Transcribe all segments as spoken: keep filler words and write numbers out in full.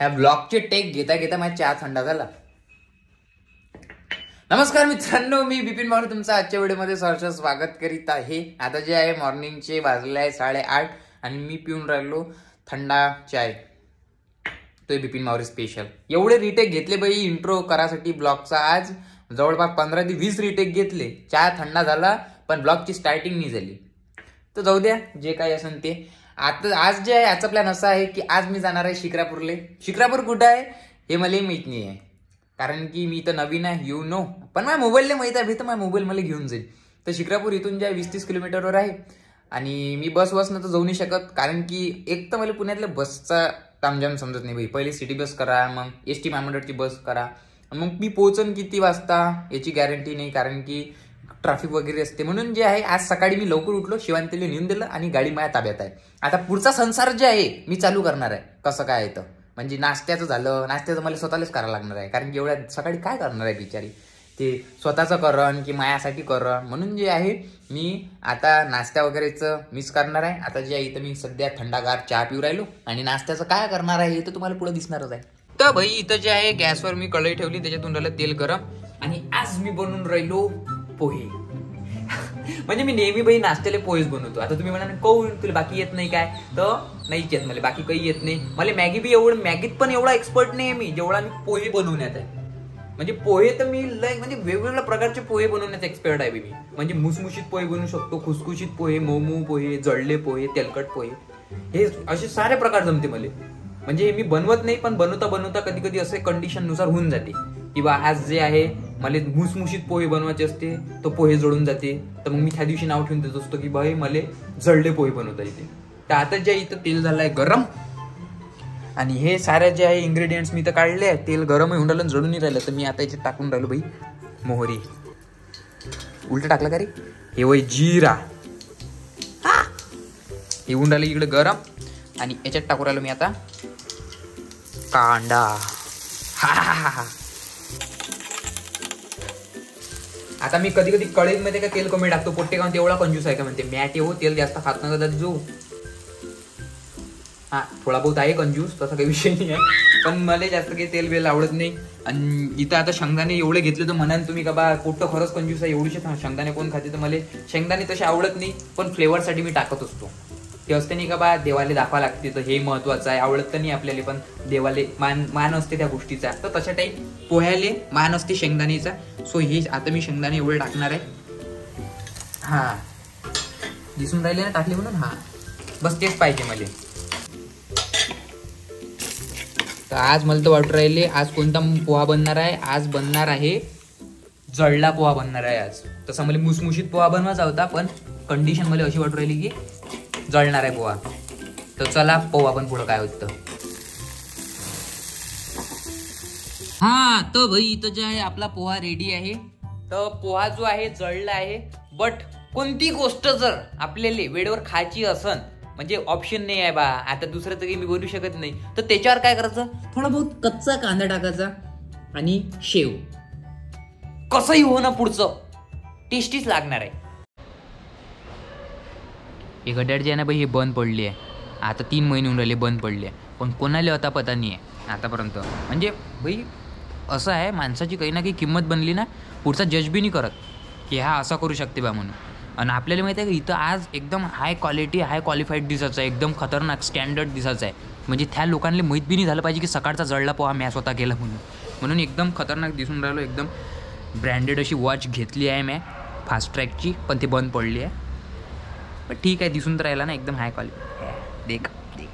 ब्लॉगचे take घेता घेता माझा चहा थंडा झाला. नमस्कार मित्रांनो, मी बिपिन मारू तुमचं आजच्या व्हिडिओमध्ये सहर्ष स्वागत करीत आहे. आता जे आहे मॉर्निंगचे वाजले आहे साडेआठ आणि मी पिऊन राहिलो थंडा चाय. तो बिपिन मावरी स्पेशल. एवढे रिटेक घेतले बाई इंट्रो करासाठी ब्लॉगचा. आज जवळपास पंधरा ते वीस रिटेक घेतले. चहा थंडा झाला पण ब्लॉगची स्टार्टिंग नाही झाली. तर जाऊ द्या, जे काही असेल ते. आता आज जे आहे याचा प्लॅन असा आहे की आज मी जाणार आहे शिक्रापूरले. शिक्रापूर कुठं आहे हे मला माहित नाही आहे, कारण की मी तर नवीन आहे, यू नो. पण माझ्या मोबाईलला माहित आहे, तर माझ्या मोबाईल मला घेऊन जाईल. तर शिक्रापूर इथून जे आहे वीस तीस किलोमीटरवर आहे आणि मी बस बसनं तर जाऊ नाही शकत, कारण की एक तर मला पुण्यातल्या बसचा तामजाम समजत नाही भाई. पहिले सिटी बस करा, मग एस टी महामंडळची बस करा, मग मी पोहोचन किती वाजता याची गॅरंटी नाही, कारण की ट्रॅफिक वगैरे असते. म्हणून जे आहे आज सकाळी मी लवकर उठलो, शिवांतीला नेऊन दिलं आणि गाडी माझ्या ताब्यात आहे. आता पुढचा संसार जे आहे मी चालू करणार आहे. कसं काय आहे तर म्हणजे नाश्त्याचं झालं, नाश्त्याचं मला स्वतःलाच करायला लागणार आहे, कारण की एवढ्या सकाळी काय करणार आहे बिचारी, ते स्वतःचं करण की मायासाठी करण. म्हणून जे आहे मी आता नाश्ता वगैरेचं मिस करणार आहे. आता जे आहे इथं मी सध्या थंडागार चहा पिऊ राहिलो आणि नाश्त्याचं काय करणार आहे हे तर तुम्हाला पुढे दिसणारच आहे. तर भाई इथं जे आहे गॅसवर मी कढई ठेवली, त्याच्यातून राहिलं तेल गरम आणि आज मी बनवून राहिलो पोहे. म्हणजे मी नेहमी बाई नाश्त्याला पोहेच बनवतो. आता तुम्ही म्हणाल कहून तुला बाकी येत नाही काय, तर नाहीच येत मला, बाकी काही येत नाही मला. मॅगी बी एवढं मॅगीत पण एवढा एक्सपर्ट नाही आहे मी जेवढा मी पोहे बनवण्यात आहे. म्हणजे पोहे तर मी लय म्हणजे वेगवेगळ्या प्रकारचे पोहे बनवण्यात एक्सपर्ट आहे मी. म्हणजे मुसमुशीत पोहे बनवू शकतो, खुसखुशीत पोहे, मोमो पोहे, जळले पोहे, तेलकट पोहे, हे असे सारे प्रकार जमते मला. म्हणजे मी बनवत नाही, पण बनवता बनवता कधी कधी असे कंडिशन नुसार होऊन जाते किंवा आज जे आहे मला मुसमुशीत पोहे बनवायचे असते, तो पोहे जळून जाते, तर मग मी त्या दिवशी नाव ठेवून देत असतो की बाई मला जळले पोहे बनवता येते. तर आता जे इथं तेल झालं आहे गरम आणि हे सारे जे आहे इन्ग्रेडियंट्स मी तर काढले आहे. तेल गरम होऊन राहिलं, जळून नाही राहिलं, तर मी आता याच्यात टाकून राहिलो बाई मोहरी. उलट टाकलं का रे, हे वय जिरा. हे होऊन राहिलं इकडे गरम आणि याच्यात टाकून राहिलो मी आता कांदा. हा हा हा हा आता मी कधी कधी कढईमध्ये का तेल कमी टाकतो, पोट्टे का तेवढा कंजूस आहे का म्हणते मॅट येऊ, तेल जास्त खात नका जो. हा थोडा बहुत आहे कंजूस, तसा काही विषय नाही आहे, पण मला जास्त काही तेल बेल आवडत नाही. आणि इथं आता शेंगदाणे एवढे घेतले तर म्हणाल तुम्ही का बा पोट्ट खरंच कंजूस आहे, एवढीशे शेंगदाणे कोण खाते, तर मला शेंगदाणे तसे आवडत नाही, पण फ्लेवरसाठी मी टाकत असतो. ते असते नाही का बा देवाले दाखवा लागते, तर हे महत्वाचं आहे. आवडत तर नाही आपल्याला, पण देवाले मान मान असते त्या गोष्टीचा, तर तशा टाईप पोह्याले मान असते शेंगदाणेचा. सो हे आता मी शेंगदाणे एवढे टाकणार आहे. हा दिसून राहिले ना टाकले म्हणून, हा बस तेच पाहिजे मला. तर आज मला तर वाटू राहिले आज कोणता पोहा बनणार आहे. आज बनणार आहे जळला पोहा बनणार आहे आज. तसा मला मुसमुशीत पोहा बनवायचा होता, पण कंडिशन मला अशी वाटू राहिली की जळणार आहे पोहा. तर चला पोहा आपण पुढं काय होतं. हा तर भाई इथं जे आहे आपला पोहा रेडी आहे. तर पोहा जो आहे जळला आहे, बट कोणती गोष्ट जर आपल्याला वेळेवर खायची असन, म्हणजे ऑप्शन नाही आहे बा आता दुसरं तरी मी बोलू शकत नाही, तर त्याच्यावर काय करायचं, थोडा बहुत कच्चा कांदा टाकायचा आणि शेव. कसंही हो ना पुढचं टेस्टीच लागणार आहे. हे गड्याड जे आहे ना बाई हे बंद पडली आहे. आता तीन महिने होऊन राहिले बंद पडली आहे, पण कोणाला आता पता नाही आहे आतापर्यंत. म्हणजे बाई असं आहे, माणसाची काही ना काही किंमत बनली ना, पुढचा जज बी नाही करत की हा असा करू शकते बा म्हणून. आणि आपल्याला माहिती आहे की इथं आज एकदम हाय क्वालिटी हाय क्वालिफाईड दिसायचं आहे, एकदम खतरनाक स्टँडर्ड दिसायचं आहे. म्हणजे त्या लोकांना माहीत बी नाही झालं पाहिजे की सकाळचा जळला पोहा मी स्वतः केला म्हणून. म्हणून एकदम खतरनाक दिसून राहिलो. एकदम ब्रँडेड अशी वॉच घेतली आहे मी फास्ट ट्रॅकची, पण ती बंद पडली आहे. पण ठीक आहे, दिसून तर राहिला ना एकदम हाय क्वालिटी. देख देख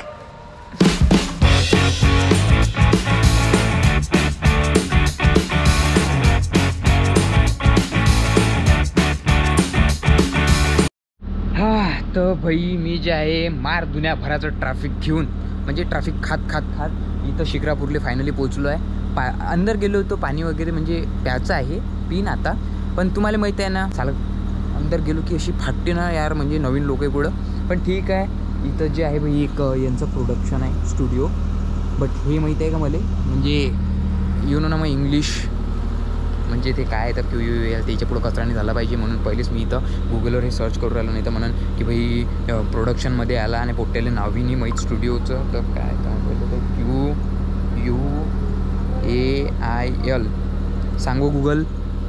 हा तर भाई मी जे आहे मार दुनियाभराचं ट्रॅफिक घेऊन, म्हणजे ट्रॅफिक खात खात खात इथं शिक्रापूरले फायनली पोहोचलो आहे. पा अंदर गेलो होतो, पाणी वगैरे म्हणजे प्यायचं आहे, पिन आता. पण तुम्हाला माहिती आहे ना, चालत अंदर गेलो की अशी फाटते ना यार, म्हणजे नवीन लोक आहे पुढं. पण ठीक आहे, इथं जे आहे भाई एक यांचं प्रोडक्शन आहे स्टुडिओ. बट हे माहिती आहे का मला, म्हणजे यू नो ना मग इंग्लिश म्हणजे ते काय तर क्यू यू एल त्याच्या पुढं कचरा नाही झाला पाहिजे, म्हणून पहिलेच मी इथं गुगलवर हे सर्च करू राहिलो. नाही तर म्हणून की भाई प्रोडक्शनमध्ये आला आणि पोट्याला नावी नाही माहीत स्टुडिओचं, तर काय काय Q U A I L. सांगू गुगल,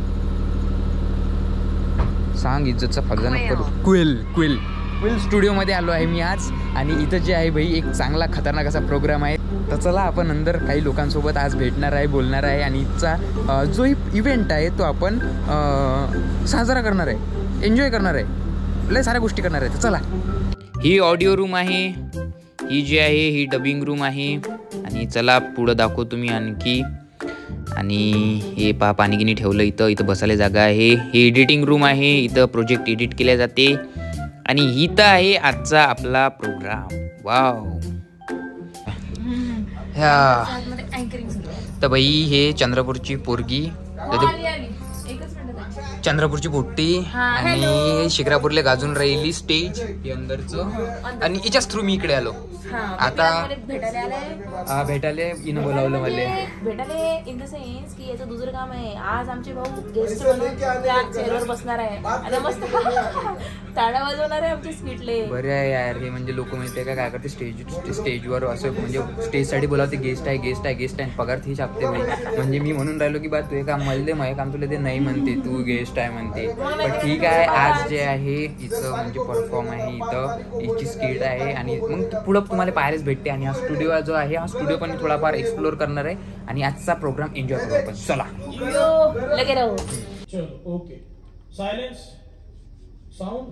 सांग इज्जतचा फायदा नको करू. क्विल क्विल क्विल स्टुडिओमध्ये आलो आहे मी आज. आणि इथं जे आहे भाई एक चांगला खतरनाक असा प्रोग्राम आहे. तर चला आपण अंदर काही लोकांसोबत आज भेटणार आहे, बोलणार आहे. आणि इथचा जो इव्हेंट आहे तो आपण साजरा करणार आहे, एन्जॉय करणार आहे, लय साऱ्या गोष्टी करणार आहे. तर चला. ही ऑडिओ रूम आहे, ही जी आहे ही डबिंग रूम आहे. आणि चला पुढं दाखवतो तुम्ही आणखी. आणि हे पहा पाणी गिनी ठेवलं इथं. इथं बसायला जागा आहे. हे एडिटिंग रूम आहे, इथं प्रोजेक्ट एडिट केले जाते. आणि इथं आहे आजचा आपला प्रोग्राम. वाव. ह्या तर बाई हे चंद्रपूरची पोरगी, चंद्रपूरची पोट्टी. आणि शिक्रापूरला गाजून राहिली स्टेज हे अंदरचं. आणि याच्याच थ्रू मी इकडे आलो. आता हा भेटायला इनं बोलावलं मला. भेटायला इन द सेन्स की याचं दुसरं काम आहे. आज आमचे भाऊ गेस्ट म्हणून त्या चेअरवर बसणार आहे आणि मस्त टाळ्या वाजवणार आहे आमचे स्किटले. बरे आहे यार. हे म्हणजे लोक माहिती आहे का काय करते, स्टेज स्टेजवर असं म्हणजे स्टेजसाठी बोलावते, गेस्ट आहे गेस्ट आहे गेस्ट आहे, पगार ती छापते भाई. म्हणजे मी म्हणून राहिलो की बा तू हे काम मला दे, माझे काम तुला ते नाही म्हणते, तू गेस्ट आहे म्हणते. पण ठीक आहे. आज जे आहे हिचं म्हणजे परफॉर्म आहे, इथं हिची स्किट आहे. आणि मग पुढं तुम्हाला पाहायलाच भेटते. आणि हा स्टुडिओ जो आहे हा स्टुडिओ पण थोडाफार एक्सप्लोर करणार आहे. आणि आजचा प्रोग्राम एन्जॉय करू आपण. चला लगे रहो. चलो ओके, सायलेन्स, साऊंड.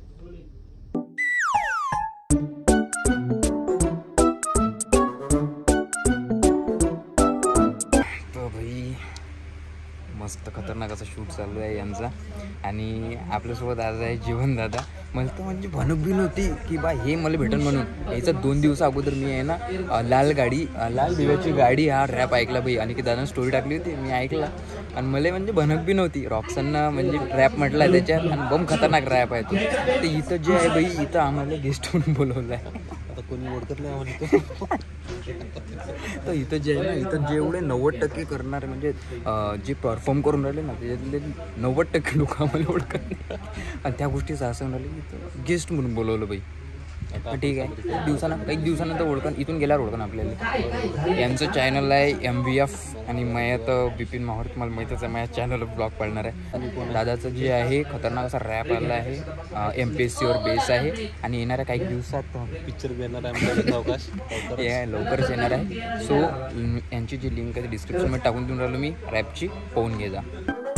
तो भाई मस्त खतरनाक असा शूट चालू आहे यांचा. आणि आपल्यासोबत आज आहे जीवन दादा. मला तर म्हणजे भनक बी नव्हती की बा हे मला भेटन म्हणून. याचा दोन दिवसा अगोदर मी आहे ना लाल गाडी लाल दिव्याची गाडी हा रॅप ऐकला भाई. आणि की दादानं स्टोरी टाकली होती, मी ऐकला. आणि मला म्हणजे भनक बी नव्हती. रॉक्सननं म्हणजे रॅप म्हटलं आहे त्याच्यात. आणि बम खतरनाक रॅप आहे तो. तर इथं जे आहे भाई इथं आम्हाला गेस्ट म्हणून बोलवलं आहे. आता कोणी ओळखत नाही आम्हाला. तर इथं जे आहे ना इथं जेवढे नव्वद टक्के करणारे म्हणजे जे परफॉर्म करून राहिले ना त्याच्यातले नव्वद टक्के लोक आम्हाला ओळखत नाही. आणि त्या गोष्टीचं असं राहिले इथं गेस्ट म्हणून बोलवलं बाई. ठीक आहे. एक दिवसानं एक दिवसानंतर ओळखन, इथून गेल्यावर ओळखन आपल्याला. यांचं चॅनल आहे एम व्ही एफ. आणि मयात बिपिन माहोर, तुम्हाला माहीतच आहे माझ्या चॅनलवर ब्लॉग पाडणार आहे. आणि दादाचं जे आहे खतरनाक असा रॅप आला आहे, एम पी एस सीवर बेस आहे. आणि येणाऱ्या काही दिवसात पिक्चर बी येणार आहे अवकाश हे लवकरच येणार आहे. सो यांची जी लिंक आहे डिस्क्रिप्शनमध्ये टाकून देऊन राहिलो मी, रॅपची पाहून घे जा.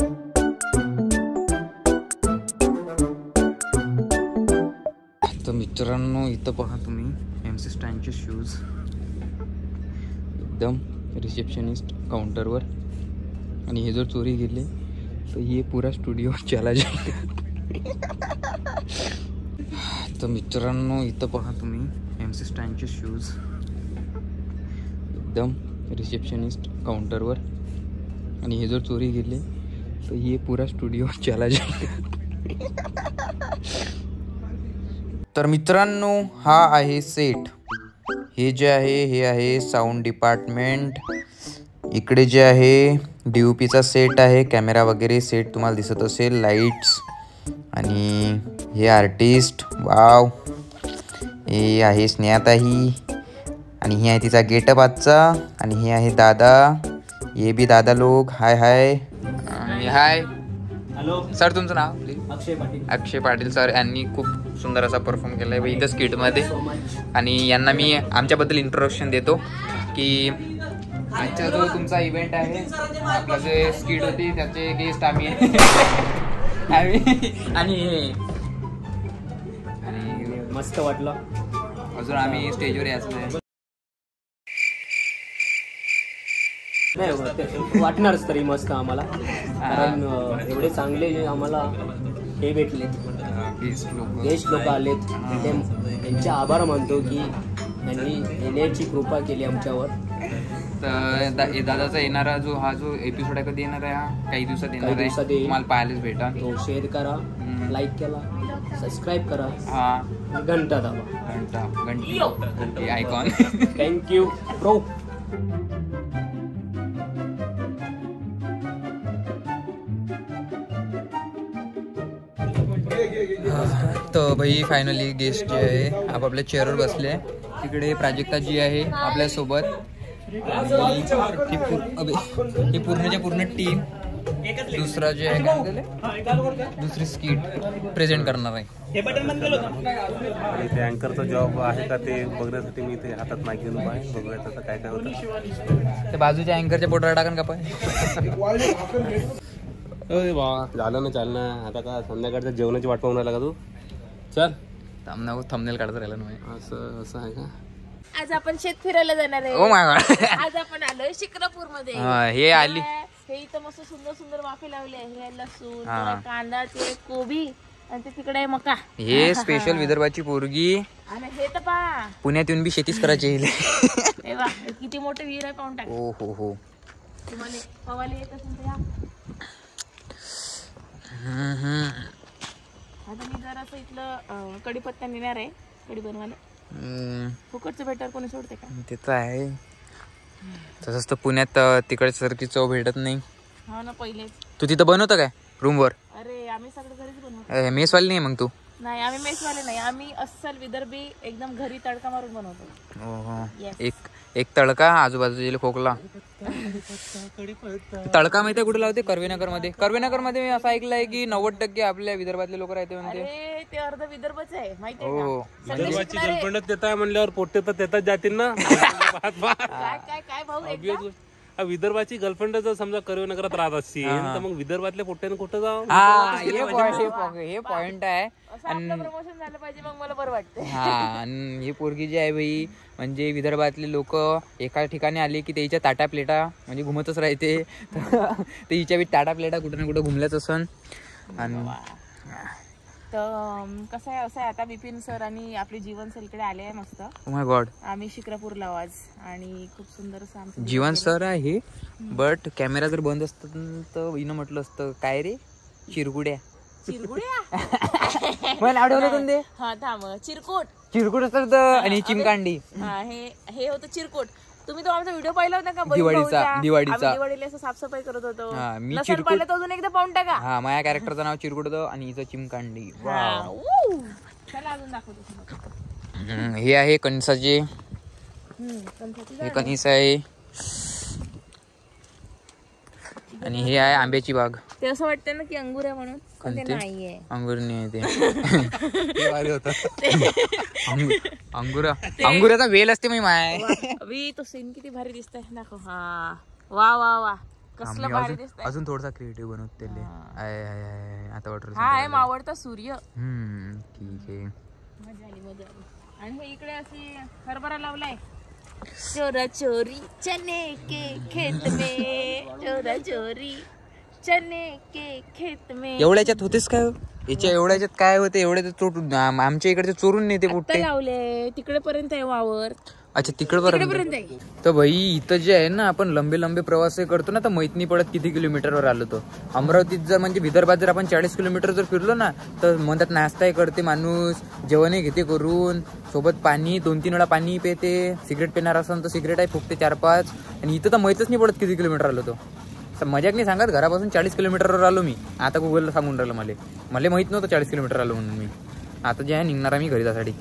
तर मित्रांनो इथं पहा तुम्ही एम सी स्टँडचे शूज एकदम रिसेप्शनिस्ट काउंटरवर. आणि हे जर चोरी गेले तर हे पुरा स्टुडिओ चला जाईल. तर मित्रांनो इथं पहा तुम्ही एम सी स्टँडचे शूज एकदम रिसेप्शनिस्ट काउंटरवर. आणि हे जर चोरी गेले तर हे पुरा स्टुडिओ चला जाईल. तर मित्रांनो हा आहे सेट. हे जे आहे हे आहे साऊंड डिपार्टमेंट. इकडे जे आहे डी ओ पीचा सेट आहे, कॅमेरा वगैरे सेट तुम्हाला दिसत असेल, लाईट्स. आणि हे आर्टिस्ट वाव. हे आहे स्नेहाताई. आणि ही आहे तिचा गेटअप आजचा. आणि हे आहे दादा. ये भी दादा लोग. हाय हाय हाय. हॅलो सर तुमचं नाव प्लीज. अक्षय पाटील. अक्षय पाटील सर यांनी खूप सुंदर असा परफॉर्म केला आहे इथं स्किटमध्ये. आणि यांना मी आमच्याबद्दल इंट्रोडक्शन देतो की आजचा जो तुमचा इव्हेंट आहे, आपला जे स्किट होती त्याचे गेस्ट आम्ही आम्ही आणि आणि मस्त वाटलं. अजून आम्ही स्टेजवर यायचं आहे. नाही वाटणारच तरी मस्त आम्हाला, कारण एवढे चांगले जे आम्हाला हे भेटले गेस्ट लोक गेस्ट लोक आलेत. त्यांचे आभार मानतो की त्यांनी येण्याची कृपा केली आमच्यावर. तर दादाचा येणारा जो हा जो एपिसोड आहे कधी येणार आहे, हा काही दिवसात येणार आहे, तुम्हाला पाहायलाच भेटा. तो शेअर करा, लाईक केला, सबस्क्राईब करा, हा घंटा दाबा. घंटा घंटी घंटी आयकॉन. Thank you bro. तर भाई फायनली गेस्ट जे आहे आपापल्या चेअरवर बसले. तिकडे प्राजक्ता जी आहे आपल्यासोबत. ही पूर्ण- अबे, ही पूर्णच्या पूर्ण टीम दुसरा जे आहे काय झालं? दुसरी स्किट प्रेझेंट करणार आहे. इथे अँकरचा जॉब आहे का ते बघण्यासाठी मी इथे हातात माईक घेऊन आहे. बघूया आता काय काय होतं. ते बाजूच्या अँकरच्या पोटावर टाकन का पाय. अरे वा झालं ना चाल ना. आता का संध्याकाळच्या जेवणाची वाट पाहून राहिला का तू? चल थांबना थंबनेल काढत राहिला नाही. असं असं आहे का? आज आपण शेत फिरायला जाणार आहे. Oh my God. आज आपण आलोय शिक्रापूर मध्ये. हे आली. हे इथं मस्त सुंदर सुंदर वाफे लावले. हे लसूण, हा. त्याला कांदा, ते कोबी आणि ते तिकडे आहे मका. हे स्पेशल विदर्भाची पोरगी आणि हे तर पहा. पुण्यात येऊन बी शेतीच करायची. हे वा, किती मोठे विहीर आहे पाहून टाक. हो हो हो. तुम्हाला पवाले येत असेल तर या. हम्म, हम्म. आता मी जरासं इथलं अं, कढीपत्ता नेणार आहे. कढी बनवायला हम्म, फुकटचं भेटर कोणी सोडते का? ते तर आहे. तसंच तर पुण्यात अं, तिकडच्यासारखी चव भेटत नाही. हो ना पहिलेच. तू तिथं बनवतं काय रूमवर? अरे आम्ही सगळं घरीच बनवतो. मेसवाली नाही मग तू? नाही आम्ही मेसवाले नाही. आम्ही अस्सल विदर्भी एकदम घरी तडका मारून बनवतो. हो हो. Yes. एक एक तडका आजूबाजूला खोकला. तडका माहिती कुठे लावते? कर्वेनगर मध्ये. कर्वेनगर मध्ये मी असं ऐकलंय की नव्वद टक्के आपल्या विदर्भातले लोक राहते म्हणते. अरे ते अर्ध विदर्भच आहे माहितीये हो. का? सगळे विदर्भाची शिकणारे. गर्लफ्रेंडच देत आहे म्हणल्यावर पोट्टे तर देतात जातील ना. काय काय काय भाऊ एकदा? हा, विदर्भाची गर्लफ्रेंड जर समजा कर्वेनगरात राहत असतील तर मग विदर्भातल्या पोट्ट्याने कुठं जावं? हा हे point- हे point- हे पॉइंट आहे. असं आपलं प्रमोशन झालं पाहिजे मग मला बरं वाटतं. हा आणि ही पोरगी जी आहे बाई म्हणजे विदर्भातले लोक एका ठिकाणी आले की त्याच्या ताटा प्लेटा म्हणजे घुमतच राहते. तर हिच्या बी ताटा प्लेटा कुठं ना कुठं घुमल्याच असन. आणि तर अं, कसं आहे असं आहे आता बिपिन सर आणि आपले जीवन सर इकडे आले आहे मस्त. Oh my God. आम्ही शिक्रापूरला आवाज आणि खूप सुंदर असं आमचं जीवन सर आहे बट कॅमेरा जर बंद असत तर हिनं म्हटलं असतं काय रे चिरगुड्या. चिरगुड्या. मला आवडलं होतं ते हा थांब चिरकोट. चिरकुट असतं आणि चिमकांडी. हा हे हे होतं चिरकोट. तुम्ही तो आमचा व्हिडिओ पाहिला होता का? दिवाळीचा- भाऊचा? दिवाळीचा. आम्ही दिवाळीला असं साफसफाई करत होतो. हा, मी लसण चिरकुट- पाहिलं तर अजून एकदा पाहून टाका. हा माझ्या कॅरेक्टरचं नाव चिरकुट होतं आणि हिचं चिमकांडी. हा, ऊ. चला अजून दाखवतो. हम्म, हे आहे कणसाचे. हम्म, कणसाची हे कणीस आहे आणि हे आहे आंब्याची बाग. ते असं वाटतं ना की अंगूर आहे म्हणून पण ते कोणते? नाहीये. अंगूर नाही आहे ते. अंगूर अंगुर अंगुराचा वेल असते मी माय. अभी तो सीन किती भारी दिसतंय दाखव. हा वा वा वा कसलं भारी दिसतंय. अजून थोडासा क्रिएटिव्ह बनवत त्याले. आहे, आहे, आहे. आता वॉटर. हा आहे मावळता सूर्य. हम्म ठीक आहे. मजा आली मजा आली. आणि हे इकडे अशी हरभरा लावलाय. चोरा चोरी चने के खेत में, चोरा चोरी चने के खेत में. एवढ्याच्यात होतेस काय? याच्या एवढ्याच्यात काय होते? एवढ्या चोरून आमच्या इकडचे चोरून नेते आता पुट्टे. लावले तिकडे पर्यंत आहे वावर. अच्छा तिकडे तिकडे पर्यंत. पर्यंत आहे. तर भाई इथं जे आहे ना आपण लंबे लंबे प्रवास करतो ना तर माहित नाही पडत किती किलोमीटरवर आलो तो. अमरावतीत जर म्हणजे विदर्भात जर आपण चाळीस किलोमीटर जर फिरलो ना तर म्हणतात नाश्ताही करते माणूस, जेवणही घेते करून, सोबत पाणी दोन तीन वेळा पाणी पिते, सिगरेट पिणार असेल तर सिगरेट आहे फुकते चार पाच. आणि इथं तर माहितच नाही पडत किती किलोमीटर आलो तो. मजाक नाही सांगत घरापासून चाळीस किलोमीटरवर आलो मी. आता गुगलला सांगून राहिलं मला मला माहित नव्हतं चाळीस किलोमीटर आलो म्हणून मी. आता जे आहे निघणार आहे मी घरी जासाठी.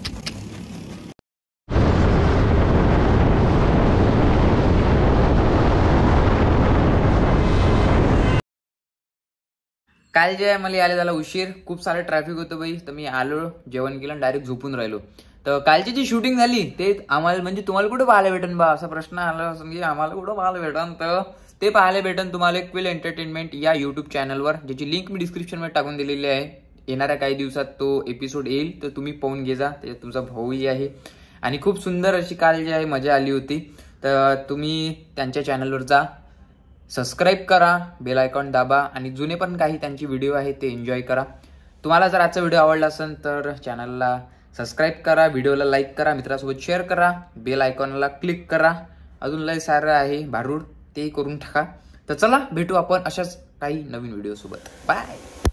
काल जे आहे मला यायला झाला उशीर, खूप सारं ट्रॅफिक होतं बाई. तर मी आलो जेवण केलं आणि डायरेक्ट झोपून राहिलो. तर कालची जी शूटिंग झाली ते आम्हाला म्हणजे तुम्हाला कुठं पाहायला भेटन बा असा प्रश्न आला म्हणजे आम्हाला कुठं पाहायला भेटन. तर ते पाहायला भेटन तुम्हाला क्विल एंटरटेनमेंट या युट्यूब चॅनलवर, ज्याची लिंक मी डिस्क्रिप्शनमध्ये टाकून दिलेली आहे. येणाऱ्या काही दिवसात तो एपिसोड येईल तर तुम्ही पाहून घे जा. त्याच्यात तुमचा भाऊही आहे आणि खूप सुंदर अशी काल जी आहे मजा आली होती. तर तुम्ही त्यांच्या चॅनलवर जा, सबस्क्राईब करा, बेल आयकॉन दाबा आणि जुने पण काही त्यांचे व्हिडिओ आहेत ते एन्जॉय करा. तुम्हाला जर आजचा व्हिडिओ आवडला असेल तर चॅनलला सबस्क्राईब करा, व्हिडिओला लाईक करा, मित्रासोबत शेअर करा, बेल आयकॉनला क्लिक करा. अजून लय सारं आहे भारूड ते करून टाका. तर चला भेटू आपण अशाच काही नवीन व्हिडिओ सोबत. बाय.